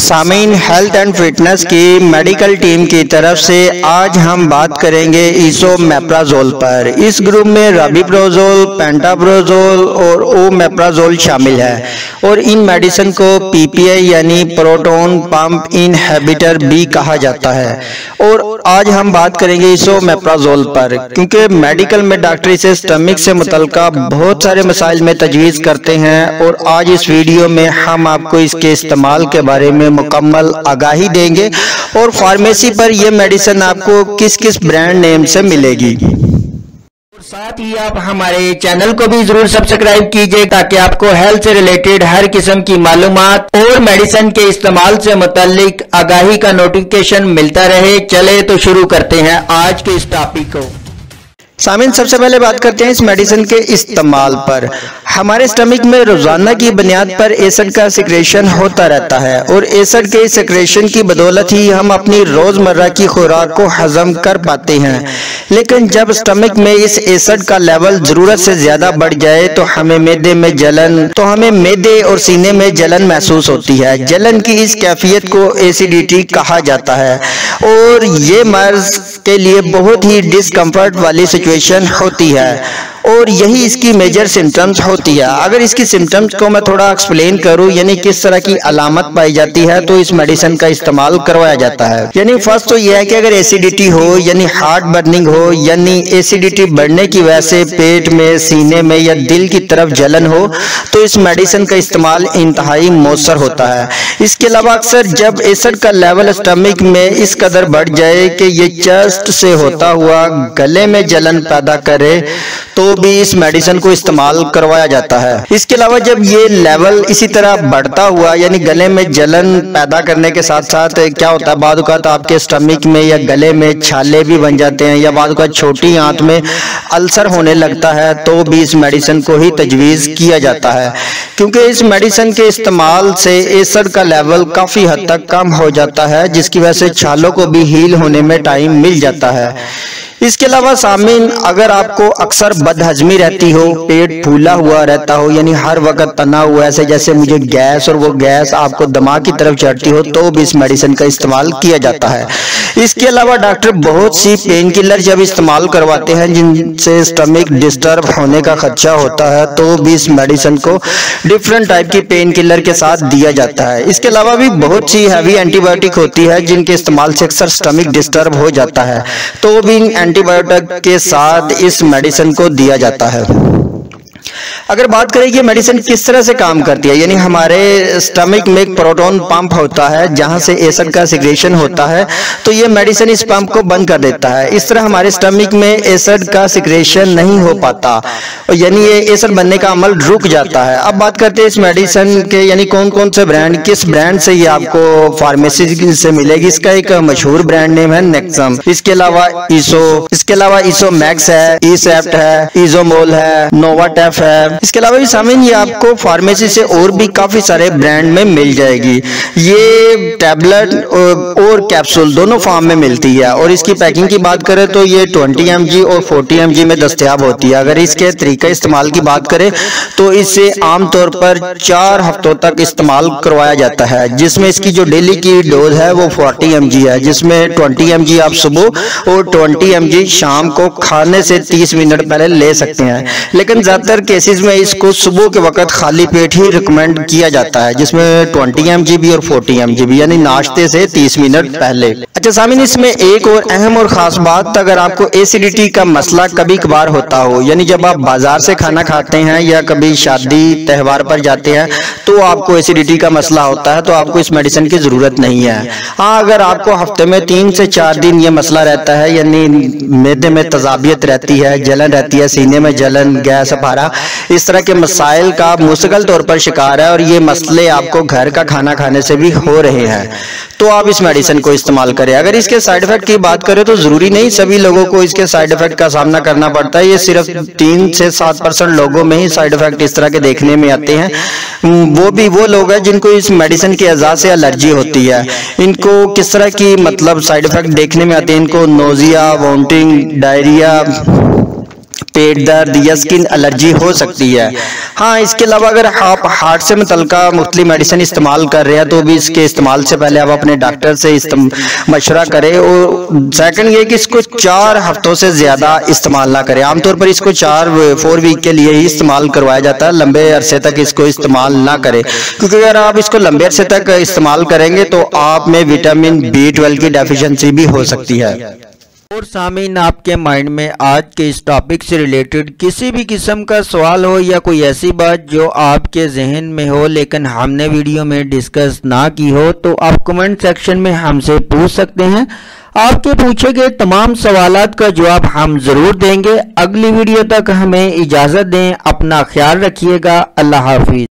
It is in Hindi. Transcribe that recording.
सामीन हेल्थ एंड फिटनेस की मेडिकल टीम की तरफ से आज हम बात करेंगे इसोमेप्राजोल पर। इस ग्रुप में राबिप्रोजोल, पेंटाप्रोजोल और ओमेप्राजोल शामिल है और इन मेडिसिन को पीपीआई यानी प्रोटोन पंप इनहिबिटर भी कहा जाता है। और आज हम बात करेंगे इसोमेप्राजोल पर, क्योंकि मेडिकल में डॉक्टर इसे स्टमक से मुतल्लिका बहुत सारे मसाइल में तजवीज़ करते हैं और आज इस वीडियो में हम आपको इसके इस्तेमाल के बारे में मुकम्मल आगाही देंगे और फार्मेसी पर यह मेडिसिन आपको किस किस ब्रांड नेम से मिलेगी। साथ ही आप हमारे चैनल को भी जरूर सब्सक्राइब कीजिए ताकि आपको हेल्थ से रिलेटेड हर किस्म की मालूमात और मेडिसिन के इस्तेमाल से मुताल्लिक आगाही का नोटिफिकेशन मिलता रहे। चले तो शुरू करते हैं आज के इस टॉपिक को। सामीन, सबसे पहले बात करते हैं इस मेडिसिन के इस्तेमाल पर। हमारे स्टमक में रोजाना की बुनियाद पर एसिड का सिक्रेशन होता रहता है और एसिड के सिक्रेशन की बदौलत ही हम अपनी रोजमर्रा की खुराक को हजम कर पाते हैं। लेकिन जब स्टमक में इस एसिड का लेवल जरूरत से ज्यादा बढ़ जाए तो हमें मैदे और सीने में जलन महसूस होती है। जलन की इस कैफियत को एसिडिटी कहा जाता है और ये मर्ज के लिए बहुत ही डिस्कम्फर्ट वाली सिचुएशन होती है और यही इसकी मेजर सिम्टम्स होती है। अगर इसकी सिम्टम्स को मैं थोड़ा एक्सप्लेन करूं, यानी किस तरह की अलामत पाई जाती है, तो इस मेडिसिन का इस्तेमाल करवाया जाता है। यानी फर्स्ट तो यह है कि अगर एसिडिटी हो, यानी हार्ट बर्निंग हो, यानी एसिडिटी बढ़ने की वजह से पेट में, सीने में या दिल की तरफ जलन हो, तो इस मेडिसिन का इस्तेमाल इंतहाई मौसर होता है। इसके अलावा अक्सर जब एसिड का लेवल स्टमक में इस कदर बढ़ जाए कि ये चेस्ट से होता हुआ गले में जलन पैदा करे तो भी इस मेडिसिन को इस्तेमाल करवाया जाता है। इसके अलावा जब ये लेवल इसी तरह बढ़ता हुआ, यानी गले में जलन पैदा करने के साथ साथ क्या होता है, बाद औक़ात आपके स्टमक में या गले में छाले भी बन जाते हैं या बाद औक़ात छोटी आंत में अल्सर होने लगता है, तो भी इस मेडिसिन को ही तजवीज़ किया जाता है। क्योंकि इस मेडिसिन के इस्तेमाल से एसिड का लेवल काफ़ी हद तक कम हो जाता है, जिसकी वजह से छालों को भी हील होने में टाइम मिल जाता है। इसके अलावा सामीन, अगर आपको अक्सर बदहजमी रहती हो, पेट फूला हुआ रहता हो, यानी हर वक्त तना हुआ ऐसे जैसे मुझे गैस, और वो गैस आपको दिमाग की तरफ चढ़ती हो, तो भी इस मेडिसिन का इस्तेमाल किया जाता है। इसके अलावा डॉक्टर बहुत सी पेन किलर जब इस्तेमाल करवाते हैं जिनसे स्टमक डिस्टर्ब होने का खदशा होता है, तो भी इस मेडिसिन को डिफरेंट टाइप की पेन किलर के साथ दिया जाता है। इसके अलावा भी बहुत सी हैवी एंटीबायोटिक होती है जिनके इस्तेमाल से अक्सर स्टमक डिस्टर्ब हो जाता है, तो भी एंटीबायोटिक के साथ इस मेडिसिन को दिया जाता है। अगर बात करें कि मेडिसिन किस तरह से काम करती है, यानी हमारे स्टमक में एक प्रोटोन पंप होता है जहां से एसिड का सिक्रेशन होता है, तो ये मेडिसिन इस पंप को बंद कर देता है। इस तरह हमारे स्टमक में एसिड का सिक्रेशन नहीं हो पाता और यानी ये एसिड बनने का अमल रुक जाता है। अब बात करते हैं इस मेडिसिन के, यानी कौन कौन से ब्रांड, किस ब्रांड से ये आपको फार्मेसी से मिलेगी। इसका एक मशहूर ब्रांड नेम है नेक्सम। इसके अलावा इसोमैक्स है, ईसेप्ट है, इजोमोल है, नोवाटेफ है। इसके अलावा भी सामीन ये आपको फार्मेसी से और भी काफी सारे ब्रांड में मिल जाएगी। ये टैबलेट और कैप्सूल दोनों फॉर्म में मिलती है और इसकी पैकिंग की बात करें तो ये 20 mg और 40 mg में दस्तयाब होती है। अगर इसके तरीका इस्तेमाल की बात करें तो इसे आमतौर पर 4 हफ्तों तक इस्तेमाल करवाया जाता है, जिसमें इसकी जो डेली की डोज है वो 40 mg है, जिसमें 20 mg आप सुबह और 20 mg शाम को खाने से 30 मिनट पहले ले सकते हैं। लेकिन ज्यादातर केसेस में इसको सुबह के वक्त खाली पेट ही रिकमेंड किया जाता है, जिसमें 20 mg भी और 40 mg भी, यानी नाश्ते से 30 मिनट पहले। अच्छा सामीन, इसमें एक और अहम और खास बात, अगर आपको एसिडिटी का मसला कभी कभार होता हो, यानी जब आप बाजार से खाना खाते हैं या कभी शादी त्योहार पर जाते हैं तो आपको एसिडिटी का मसला होता है, तो आपको इस मेडिसिन की जरूरत नहीं है। हाँ, अगर आपको हफ्ते में 3 से 4 दिन ये मसला रहता है, यानी मैदे में तजाबियत रहती है, जलन रहती है, सीने में जलन, गैस, अफारा, इस तरह के मसाइल का मुस्तकिल तौर पर शिकार है और ये मसले आपको घर का खाना खाने से भी हो रहे हैं, तो आप इस मेडिसिन को इस्तेमाल करें। अगर इसके साइड इफेक्ट की बात करें तो जरूरी नहीं सभी लोगों को इसके साइड इफेक्ट का सामना करना पड़ता है। ये सिर्फ 3 से 7% लोगों में ही साइड इफेक्ट इस तरह के देखने में आते हैं। वो भी वो लोग हैं जिनको इस मेडिसिन की अज़ा से एलर्जी होती है। इनको किस तरह की मतलब साइड इफेक्ट देखने में आते हैं, इनको नोजिया, वोमिटिंग, डायरिया, पेट दर्द या स्किन एलर्जी हो सकती है। हाँ, इसके अलावा अगर आप हार्ट से मुतल्लिका मुख्तलिफ मेडिसिन इस्तेमाल कर रहे हैं तो भी इसके इस्तेमाल से पहले आप अपने डॉक्टर से मशवरा करें। और सेकंड ये कि इसको 4 हफ्तों से ज़्यादा इस्तेमाल ना करें। आमतौर पर इसको 4 वीक के लिए ही इस्तेमाल करवाया जाता है, लंबे अरसे तक इसको इस्तेमाल ना करें, क्योंकि अगर आप इसको लंबे अरसे तक इस्तेमाल करेंगे तो आप में विटामिन B12 की डेफिशिएंसी भी हो सकती है। और सामीन, आपके माइंड में आज के इस टॉपिक से रिलेटेड किसी भी किस्म का सवाल हो या कोई ऐसी बात जो आपके जहन में हो लेकिन हमने वीडियो में डिस्कस ना की हो, तो आप कमेंट सेक्शन में हमसे पूछ सकते हैं। आपके पूछे गए तमाम सवालात का जवाब हम ज़रूर देंगे। अगली वीडियो तक हमें इजाज़त दें। अपना ख्याल रखिएगा। अल्लाह हाफिज़।